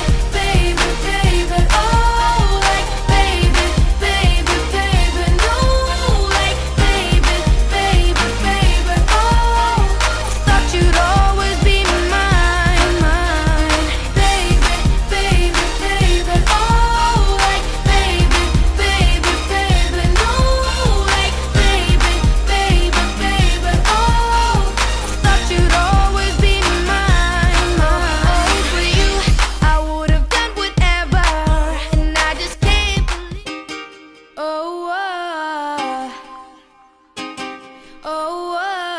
baby, baby, oh, like baby, baby, baby, no, like baby, baby, baby, oh, thought you'd always be mine, mine, baby, baby, baby, oh, like baby, baby, baby, no, like baby, baby, baby, oh, thought you'd always be mine, mine. For you, I would have done whatever, and I just can't believe. Oh, oh,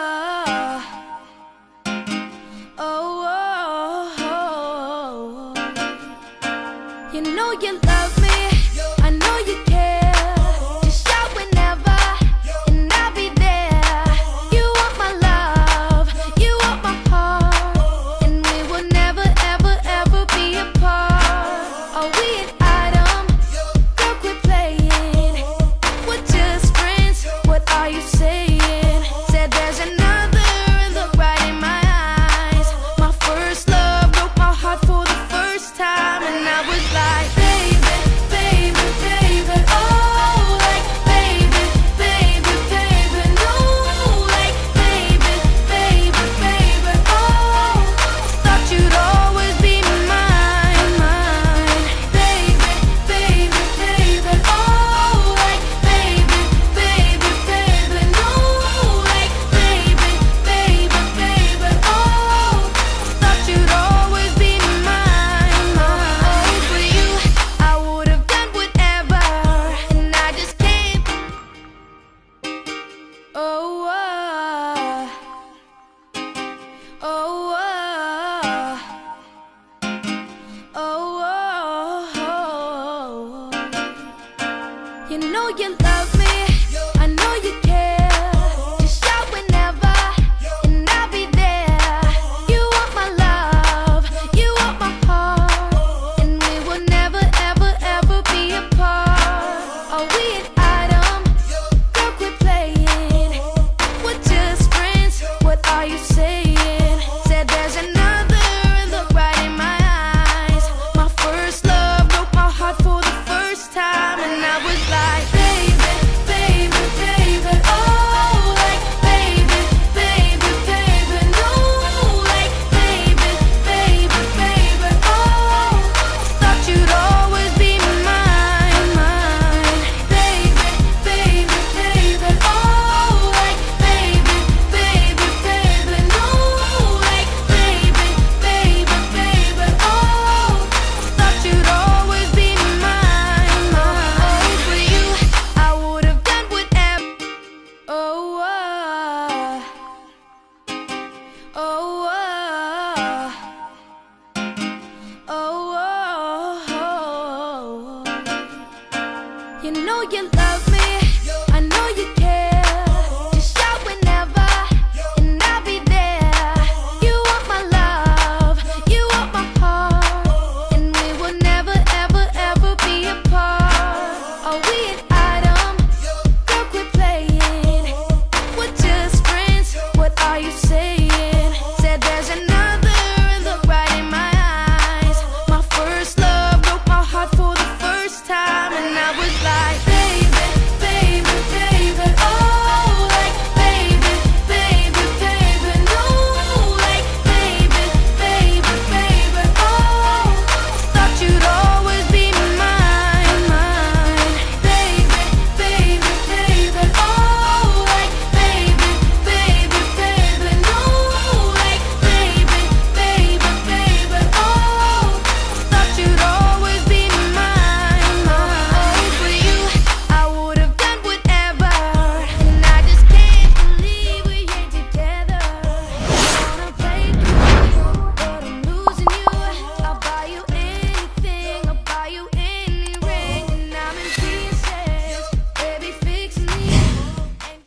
oh, you know you love me, I know you care. Just shout whenever, and I'll be there. You want my love, you want my heart, and we will never, ever, ever be apart. Are we an item? Girl, quit playing. We're just friends, what are you saying? Said there's another, look right in my eyes. My first love broke my heart for the first time, and I was like, baby, you love